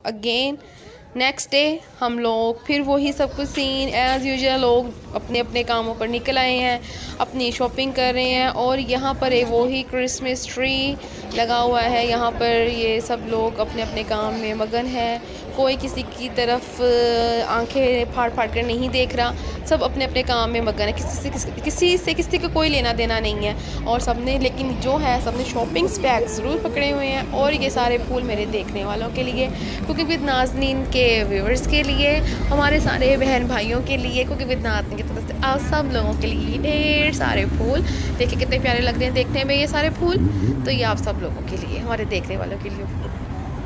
Again next day हम लोग फिर वही सब कुछ सीन एज़ यूजुअल, लोग अपने अपने कामों पर निकल आए हैं, अपनी शॉपिंग कर रहे हैं। और यहाँ पर एक वही क्रिसमस ट्री लगा हुआ है, यहाँ पर ये सब लोग अपने अपने काम में मगन है। कोई किसी की तरफ आंखें फाड़ फाड़ कर नहीं देख रहा, सब अपने अपने काम में मगन है। किसी को कोई लेना देना नहीं है। और सब ने लेकिन जो है सब ने शॉपिंग बैग ज़रूर पकड़े हुए हैं। और ये सारे फूल मेरे देखने वालों के लिए, क्योंकि विद नाज़नीन के व्यूवर्स के लिए, हमारे सारे बहन भाइयों के लिए, क्योंकि विद नाज़नीन की तरफ से आप सब लोगों के लिए ढेर सारे फूल। देखिए कितने प्यारे लग रहे हैं देखने में ये सारे फूल। तो ये आप सब लोगों के लिए, हमारे देखने वालों के लिए फूल।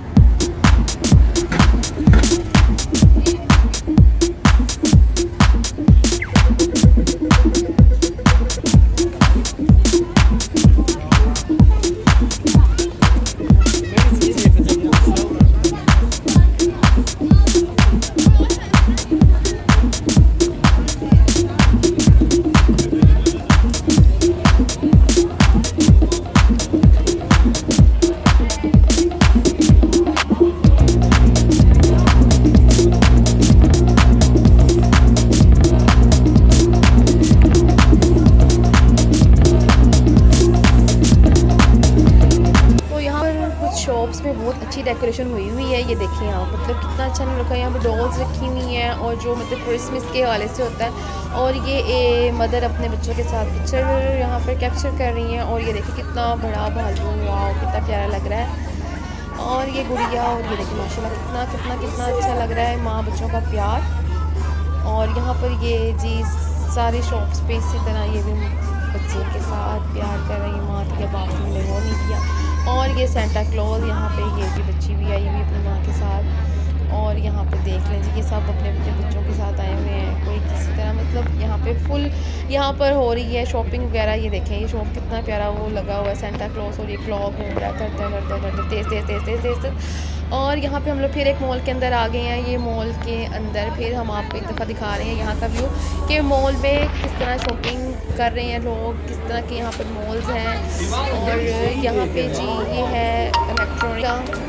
शॉप्स में बहुत अच्छी डेकोरेशन हुई है। ये देखिए आप, मतलब कितना अच्छा नहीं रखा है। यहाँ पर डॉल्स रखी हुई हैं और जो मतलब क्रिसमस के हवाले से होता है। और ये मदर अपने बच्चों के साथ पिक्चर यहाँ पर कैप्चर कर रही हैं। और ये देखिए कितना बड़ा भालू, वाओ कितना प्यारा लग रहा है। और ये गुड़िया, और ये देखिए माशाल्लाह कितना कितना कितना अच्छा लग रहा है, माँ बच्चों का प्यार। और यहाँ पर ये जी सारी शॉप्स पे इसी तरह ये भी बच्चे के साथ प्यार कर रही है, माँ के बाप ने वो नहीं किया। और ये सेंटा क्लॉज, यहाँ पे ये भी बच्ची भी आई हुई अपनी माँ के साथ। और यहाँ पे देख लें जी, ये सब अपने अपने बच्चों के साथ आए हुए हैं। कोई किसी तरह मतलब यहाँ पे फुल यहाँ पर हो रही है शॉपिंग वगैरह। ये देखें ये शॉप कितना प्यारा वो लगा हुआ है सेंटा क्लॉज। और ये क्लॉक घूम रहा है करते तेज़ तेज़ तेज़ तेज़ तेज़ तेज़। और यहाँ पे हम लोग फिर एक मॉल के अंदर आ गए हैं। ये मॉल के अंदर फिर हम आपको एक दफ़ा दिखा रहे हैं यहाँ का व्यू, कि मॉल में किस तरह शॉपिंग कर रहे हैं लोग, किस तरह के यहाँ पर मॉल्स हैं। और यहाँ पे जी ये है इलेक्ट्रॉनिक का।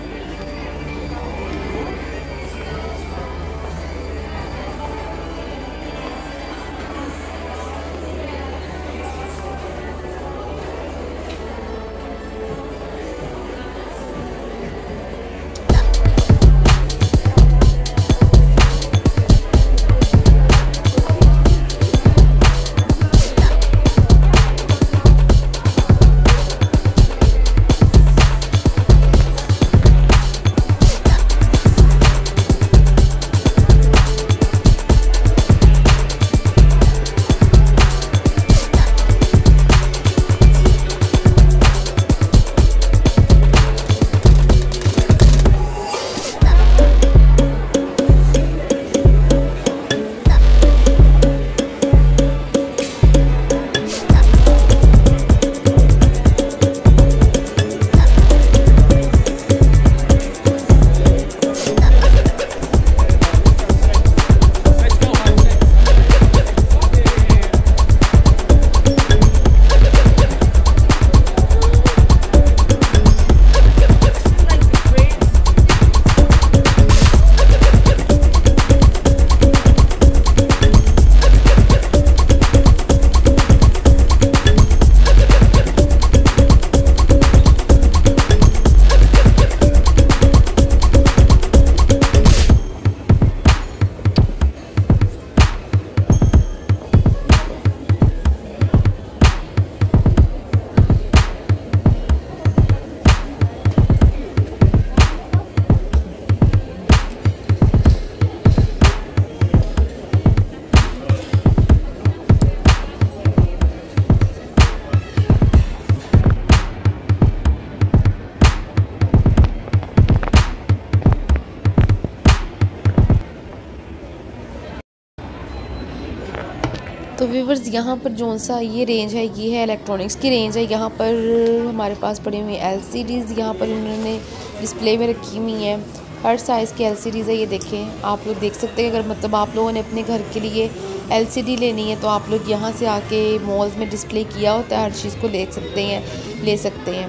तो व्यूवर्स यहाँ पर जो सा ये रेंज है, ये है इलेक्ट्रॉनिक्स की रेंज है। यहाँ पर हमारे पास पड़ी हुई LCDs यहाँ पर उन्होंने डिस्प्ले में रखी हुई हैं। हर साइज़ की LCDs है। ये देखें, आप लोग देख सकते हैं। अगर मतलब आप लोगों ने अपने घर के लिए LCD लेनी है तो आप लोग यहाँ से आके मॉल्स में डिस्प्ले किया होता है, हर चीज़ को ले सकते हैं।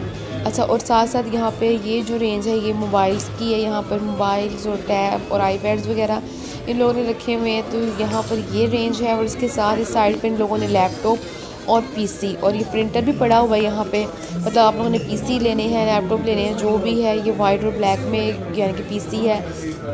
अच्छा, और साथ साथ यहाँ पे ये जो रेंज है ये मोबाइल्स की है। यहाँ पर मोबाइल्स और टैब और आईपैड्स वगैरह इन लोगों ने रखे हुए हैं। तो यहाँ पर ये रेंज है और इसके साथ इस साइड पे इन लोगों ने लैपटॉप और पीसी और ये प्रिंटर भी पड़ा हुआ है यहाँ पे। मतलब आप लोगों ने पीसी लेने हैं, लैपटॉप लेने हैं, जो भी है, ये वाइट और ब्लैक में यानी कि पीसी है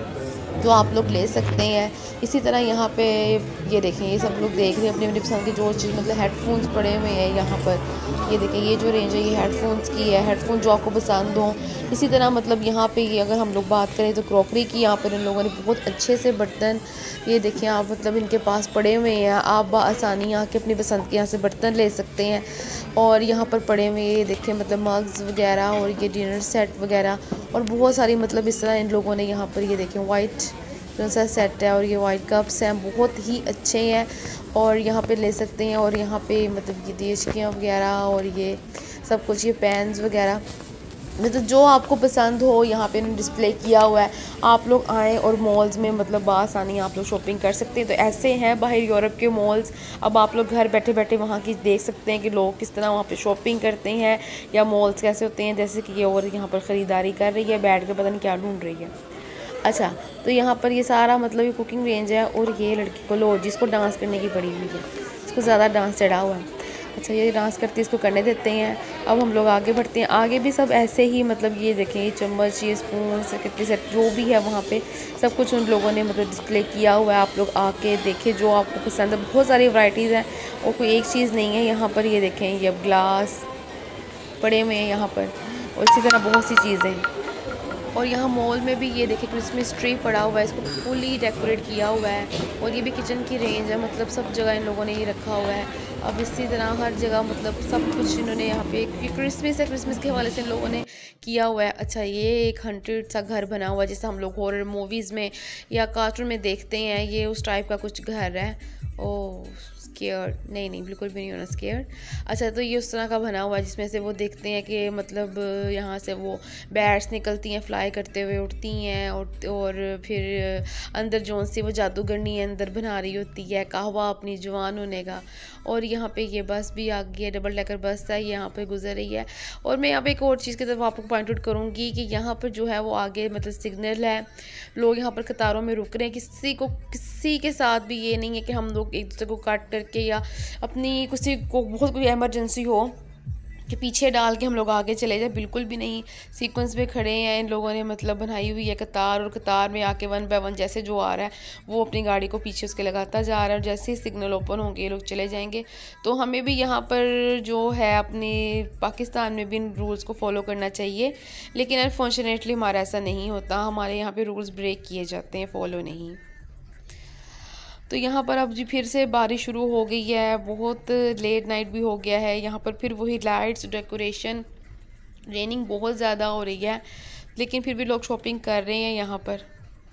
तो आप लोग ले सकते हैं। इसी तरह यहाँ पे ये देखें, ये सब लोग देख रहे हैं अपनी अपनी पसंद की जो चीज़, मतलब हेडफोन्स पड़े हुए हैं यहाँ पर। ये देखें, ये जो रेंज है ये हेडफोन्स की है, हेडफोन जो आपको पसंद हो। इसी तरह मतलब यहाँ पे ये अगर हम लोग बात करें तो क्रॉकरी की, यहाँ पर इन लोगों ने बहुत अच्छे से बर्तन, ये देखें आप, मतलब इनके पास पड़े हुए हैं। आप आसानी आके अपनी पसंद के यहाँ से बर्तन ले सकते हैं। और यहाँ पर पड़े हुए ये देखें मतलब मग्स वगैरह और ये डिनर सेट वगैरह और बहुत सारी, मतलब इस तरह इन लोगों ने यहाँ पर ये देखें वाइट जो सा सेट है और ये वाइट कप्स हैं, बहुत ही अच्छे हैं और यहाँ पे ले सकते हैं। और यहाँ पे मतलब ये देशकियाँ वगैरह और ये सब कुछ, ये पेन्स वगैरह, मतलब जो आपको पसंद हो यहाँ पे डिस्प्ले किया हुआ है। आप लोग आएँ और मॉल्स में मतलब आसानी आप लोग शॉपिंग कर सकते हैं। तो ऐसे हैं बाहर यूरोप के मॉल्स। अब आप लोग घर बैठे बैठे वहाँ की देख सकते हैं कि लोग किस तरह वहाँ पे शॉपिंग करते हैं या मॉल्स कैसे होते हैं। जैसे कि ये और यहाँ पर ख़रीदारी कर रही है, बैठ के पता नहीं क्या ढूंढ रही है। अच्छा, तो यहाँ पर ये सारा मतलब ये कुकिंग रेंज है और ये लड़की को लो जिसको डांस करने की पड़ी हुई है, इसको ज़्यादा डांस चढ़ा हुआ है। अच्छा, ये डांस करती है, इसको करने देते हैं। अब हम लोग आगे बढ़ते हैं। आगे भी सब ऐसे ही, मतलब ये देखें, ये चम्मच, ये स्पून, कटोरी सेट जो भी है वहाँ पे सब कुछ उन लोगों ने मतलब डिस्प्ले किया हुआ है। आप लोग आके देखें जो आपको पसंद है। बहुत सारी वैरायटीज़ हैं और कोई एक चीज़ नहीं है यहाँ पर। ये देखें, ये अब ग्लास पड़े हुए हैं यहाँ पर और इसी तरह बहुत सी चीज़ें। और यहाँ मॉल में भी ये देखिए क्रिसमस ट्री पड़ा हुआ है, इसको फुली डेकोरेट किया हुआ है। और ये भी किचन की रेंज है, मतलब सब जगह इन लोगों ने ये रखा हुआ है। अब इसी तरह हर जगह मतलब सब कुछ इन्होंने यहाँ पे, क्रिसमस है, क्रिसमस के हवाले से इन लोगों ने किया हुआ है। अच्छा, ये एक हॉन्टेड सा घर बना हुआ है जैसे हम लोग हॉरर मूवीज़ में या कार्टून में देखते हैं। ये उस टाइप का कुछ घर है। ओह स्केयर्ड, नहीं बिल्कुल भी नहीं होना स्केयर्ड। अच्छा, तो ये उस तरह का बना हुआ है जिसमें से वो देखते हैं कि मतलब यहाँ से वो बैट्स निकलती हैं, फ्लाई करते हुए उठती हैं और फिर अंदर जोन से वो जादूगरनी अंदर बना रही होती है कहवा अपनी जवान होने का। और यहाँ पे ये बस भी आ गई है, डबल डेकर बस है, यहाँ पे गुजर रही है। और मैं यहाँ पे एक और चीज़ की तरफ आपको पॉइंट आउट करूँगी कि यहाँ पर जो है वो आगे मतलब सिग्नल है, लोग यहाँ पर कतारों में रुक रहे हैं। किसी के साथ भी ये नहीं है कि हम लोग एक दूसरे को काट करके या अपनी किसी को बहुत कोई इमरजेंसी हो कि पीछे डाल के हम लोग आगे चले जाए, बिल्कुल भी नहीं। सीक्वेंस पे खड़े हैं इन लोगों ने, मतलब बनाई हुई है कतार, और कतार में आके 1 बाय 1 जैसे जो आ रहा है वो अपनी गाड़ी को पीछे उसके लगाता जा रहा है और जैसे ही सिग्नल ओपन होंगे ये लोग चले जाएंगे। तो हमें भी यहाँ पर जो है अपने पाकिस्तान में भी इन रूल्स को फॉलो करना चाहिए, लेकिन अनफॉर्चुनेटली हमारा ऐसा नहीं होता। हमारे यहाँ पर रूल्स ब्रेक किए जाते हैं, फॉलो नहीं। तो यहाँ पर अब जी फिर से बारिश शुरू हो गई है, बहुत लेट नाइट भी हो गया है। यहाँ पर फिर वही लाइट्स, डेकोरेशन, रेनिंग बहुत ज़्यादा हो रही है, लेकिन फिर भी लोग शॉपिंग कर रहे हैं यहाँ पर।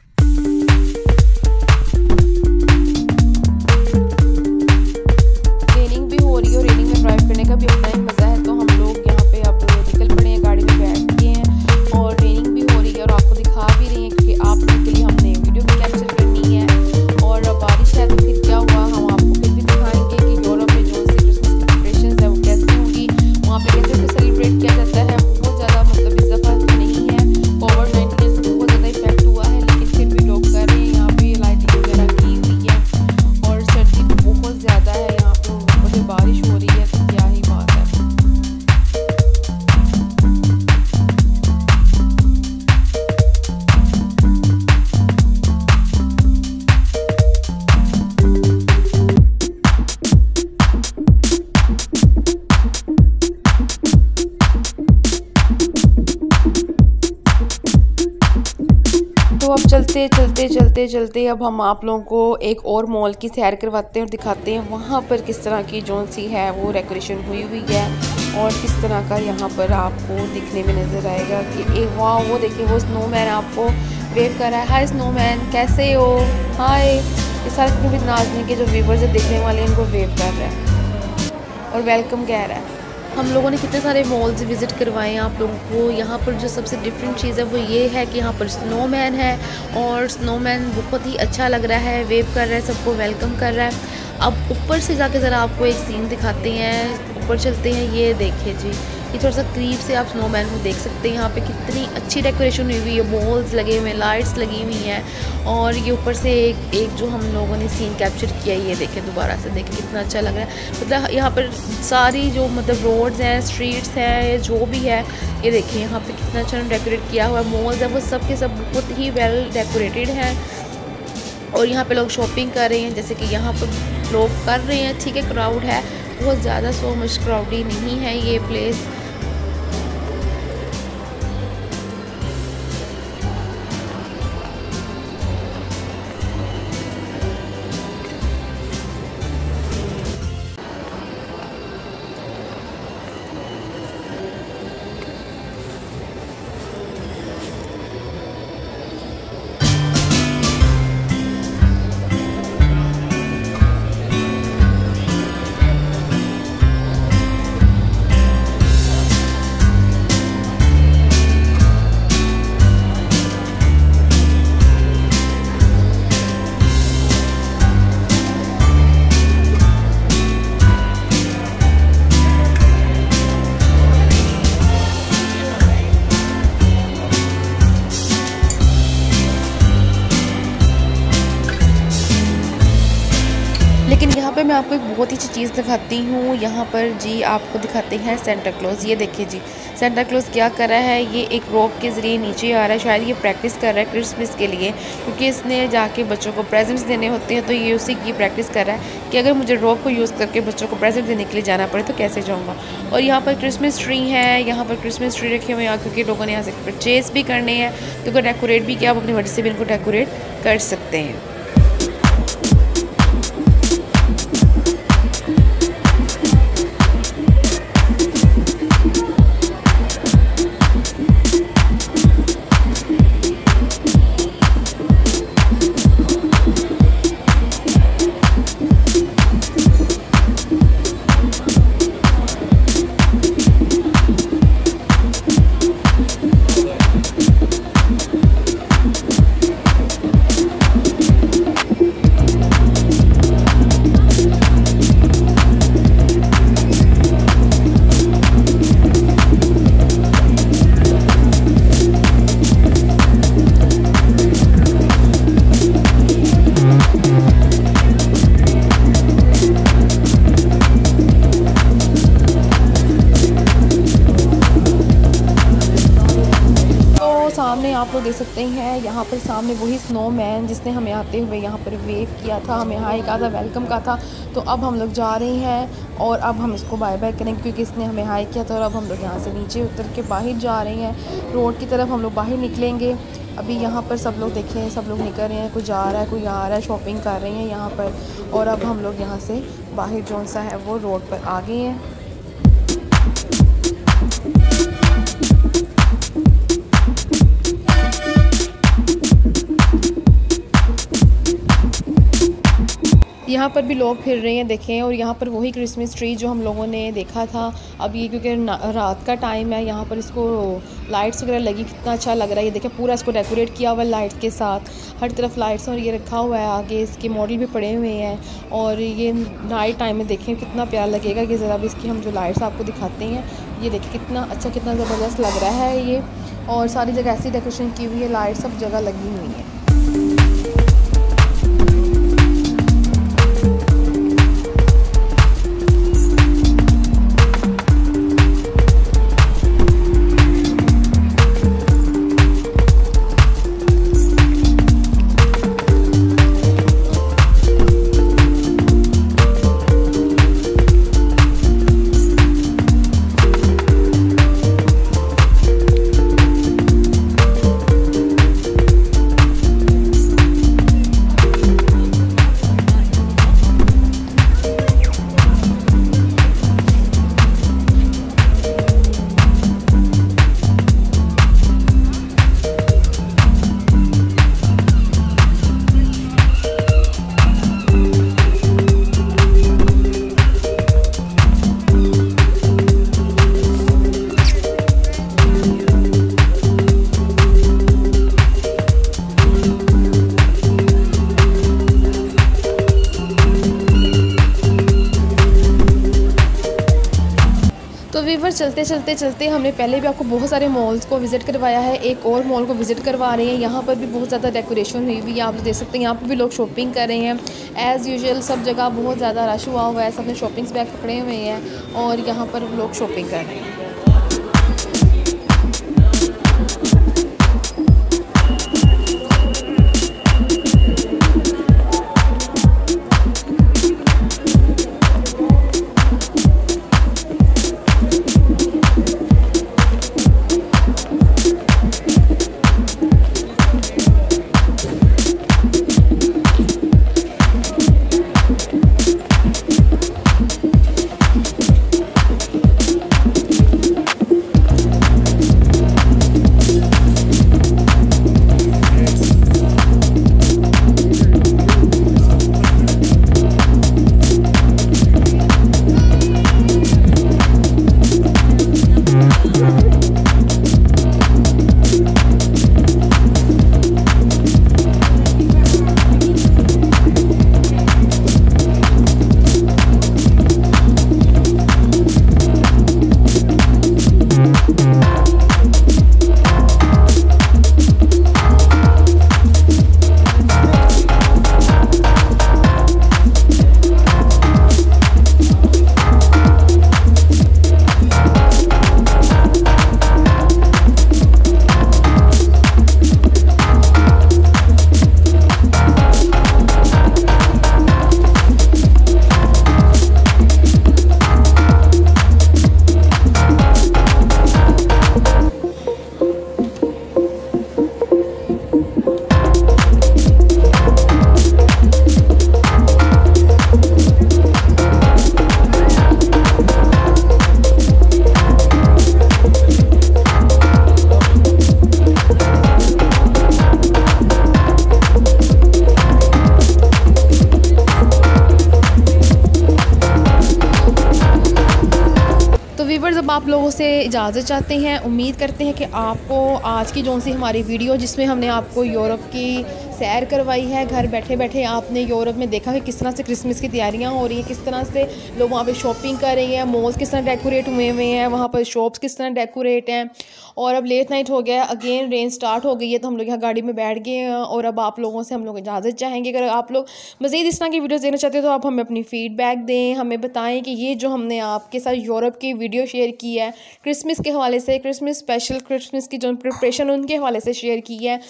रेनिंग भी हो रही है और रेनिंग में ड्राइव करने का भी अपना ही मज़ा है। तो हम लोग यहाँ पे अब निकल पड़े हैं, गाड़ी में बैठ गए हैं और रेनिंग भी हो रही है और आपको दिखा भी रही है क्योंकि आप लोगों के लिए हमने वीडियो भी कैप्चर करनी है। और बारिश है तो फिर क्या हुआ, हम आपको फिर भी दिखाएंगे कि यूरोप में जो सी क्रिसमस की प्रिपरेशंस है वो कैसे होंगी, वहाँ पे कैसे सेलिब्रेट किया जाता है। बहुत ज़्यादा मतलब इस दफ़ा तो नहीं है, कोविड-19 से बहुत ज़्यादा इफेक्ट हुआ है, लेकिन फिर भी लोग कर रहे हैं। यहाँ पे लाइटिंग वगैरह की हुई है और सर्दी भी बहुत ज़्यादा है यहाँ पर, ऊपर से बारिश हो रही है तो क्या ही बात है। तो अब चलते अब हम आप लोगों को एक और मॉल की सैर करवाते हैं और दिखाते हैं वहाँ पर किस तरह की जोन सी है वो डेकोरेशन हुई है और किस तरह का यहाँ पर आपको दिखने में नज़र आएगा कि एक वाह, वो देखिए वो स्नोमैन आपको वेव कर रहा है। हाय स्नोमैन, कैसे हो? हाय। ये सारे भी नाज़नीन के जो व्यूवर्स है देखने वाले इनको वेव कर रहा है और वेलकम कह रहा है। हम लोगों ने कितने सारे मॉल्स विज़िट करवाए हैं आप लोगों को। यहाँ पर जो सबसे डिफरेंट चीज़ है वो ये है कि यहाँ पर स्नोमैन है और स्नोमैन बहुत ही अच्छा लग रहा है, वेव कर रहा है, सबको वेलकम कर रहा है। अब ऊपर से जाके ज़रा आपको एक सीन दिखाते हैं, ऊपर चलते हैं। ये देखिए जी, ये थोड़ा सा करीब से आप स्नोमैन को देख सकते हैं। यहाँ पे कितनी अच्छी डेकोरेशन हुई हुई है, बॉल्स लगे हुए हैं, लाइट्स लगी हुई हैं, और ये ऊपर से एक जो हम लोगों ने सीन कैप्चर किया है, ये देखें, दोबारा से देखें कितना अच्छा लग रहा है। मतलब यहाँ पर सारी जो मतलब रोड्स हैं, स्ट्रीट्स हैं, जो भी है, ये देखिए यहाँ पे कितना अच्छा डेकोरेट किया हुआ है। मॉल्स है वो सब के सब बहुत ही वेल डेकोरेटेड हैं, और यहाँ पे लोग शॉपिंग कर रहे हैं, जैसे कि यहाँ पर लोग कर रहे हैं। ठीक है, क्राउड है बहुत ज़्यादा, सो मच क्राउडी नहीं है ये प्लेस। लेकिन यहाँ पर मैं आपको एक बहुत ही अच्छी चीज़ दिखाती हूँ। यहाँ पर जी आपको दिखाते हैं सेंटा क्लॉज। ये देखिए जी, सेंटा क्लॉज क्या कर रहा है, ये एक रोप के ज़रिए नीचे आ रहा है। शायद ये प्रैक्टिस कर रहा है क्रिसमस के लिए, क्योंकि इसने जाके बच्चों को प्रेजेंट्स देने होते हैं, तो ये उसी की प्रैक्टिस कर रहा है कि अगर मुझे रोप को यूज़ करके बच्चों को प्रेजेंट देने के लिए जाना पड़े तो कैसे जाऊँगा। और यहाँ पर क्रिसमस ट्री है, यहाँ पर क्रिसमस ट्री रखे हुए हैं, क्योंकि लोगों ने यहाँ से परचेज़ भी करने हैं, क्योंकि डेकोरेट भी किया, आप अपनी मर्ज़ी से भी इनको डेकोरेट कर सकते हैं। सामने आप लोग देख सकते हैं, यहाँ पर सामने वही स्नोमैन जिसने हमें आते हुए यहाँ पर वेव किया था, हमें हाई कहा था, वेलकम कहा था। तो अब हम लोग जा रहे हैं और अब हम इसको बाय बाय करेंगे, क्योंकि इसने हमें हाई किया था। और अब हम लोग यहाँ से नीचे उतर के बाहर जा रहे हैं, रोड की तरफ हम लोग बाहर निकलेंगे। अभी यहाँ पर सब लोग देखें, सब लोग निकल रहे हैं, कोई जा रहा है, कोई आ रहा है, शॉपिंग कर रहे हैं यहाँ पर। और अब हम लोग यहाँ से बाहर जो सा है वो रोड पर आ गए हैं। यहाँ पर भी लोग फिर रहे हैं देखें, और यहाँ पर वही क्रिसमस ट्री जो हम लोगों ने देखा था। अब ये क्योंकि रात का टाइम है, यहाँ पर इसको लाइट्स वगैरह लगी, कितना अच्छा लग रहा है। ये देखें पूरा इसको डेकोरेट किया हुआ है लाइट्स के साथ, हर तरफ लाइट्स, और ये रखा हुआ है, आगे इसके मॉडल भी पड़े हुए हैं। और ये नाइट टाइम में देखें कितना प्यारा लगेगा। कि ज़रा भी इसकी हम जो लाइट्स आपको दिखाते हैं, ये देखें कितना अच्छा, कितना ज़बरदस्त लग रहा है ये। और सारी जगह ऐसी डेकोरेशन की हुई है, लाइट सब जगह लगी हुई है। वीवर चलते चलते चलते हमने पहले भी आपको बहुत सारे मॉल्स को विज़िट करवाया है, एक और मॉल को विज़िट करवा रहे हैं। यहाँ पर भी बहुत ज़्यादा डेकोरेशन हुई हुई है, आप देख सकते हैं। यहाँ पर भी लोग शॉपिंग कर रहे हैं एज़ यूजुअल, सब जगह बहुत ज़्यादा रश हुआ हुआ है, सब ने शॉपिंग्स बैग पकड़े हुए हैं और यहाँ पर लोग शॉपिंग कर रहे हैं। अब आप लोगों से इजाज़त चाहते हैं। उम्मीद करते हैं कि आपको आज की जो सी हमारी वीडियो, जिसमें हमने आपको यूरोप की सैर करवाई है, घर बैठे बैठे आपने यूरोप में देखा कि किस तरह से क्रिसमस की तैयारियां हो रही हैं, किस तरह से लोग वहाँ पे शॉपिंग कर रहे हैं, मॉल्स किस तरह डेकोरेट हुए हुए हैं, वहाँ पर शॉप्स किस तरह डेकोरेट हैं। और अब लेट नाइट हो गया है, अगेन रेन स्टार्ट हो गई है, तो हम लोग यहाँ गाड़ी में बैठ गए हैं और अब आप लोगों से हम लोग इजाज़त चाहेंगे। अगर आप लोग मज़ीद इस तरह की वीडियोज़ देखना चाहते हो तो आप हमें अपनी फ़ीडबैक दें, हमें बताएं कि ये जो हमने आपके साथ यूरोप की वीडियो शेयर की है क्रिसमस के हवाले से, क्रिसमस स्पेशल, क्रिसमस की जो प्रिपरेशन उनके हवाले से शेयर की है,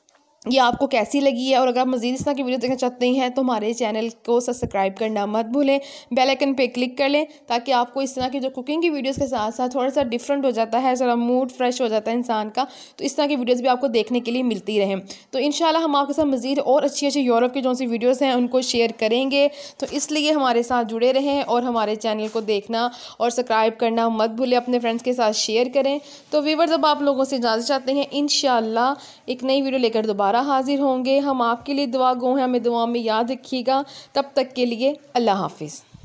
ये आपको कैसी लगी है। और अगर आप मज़ीद इस तरह की वीडियो देखना चाहते हैं तो हमारे चैनल को सब्सक्राइब करना मत भूलें, बेल आइकन पे क्लिक कर लें, ताकि आपको इस तरह की जो कुकिंग की वीडियोस के साथ साथ थोड़ा सा डिफरेंट हो जाता है, ज़रा मूड फ्रेश हो जाता है इंसान का, तो इस तरह की वीडियोस भी आपको देखने के लिए मिलती रहें। तो इंशाल्लाह हम आपके साथ मज़ीद और अच्छी अच्छी यूरोप की जो सी वीडियोज़ हैं उनको शेयर करेंगे, तो इसलिए हमारे साथ जुड़े रहें और हमारे चैनल को देखना और सब्सक्राइब करना मत भूलें, अपने फ्रेंड्स के साथ शेयर करें। तो व्यूअर्स, अब आप लोगों से इजाज़त चाहते हैं, इंशाल्लाह एक नई वीडियो लेकर दोबारा हाजिर होंगे। हम आपके लिए दुआ गो हैं, हमें दुआ में याद रखिएगा। तब तक के लिए अल्लाह हाफिज़।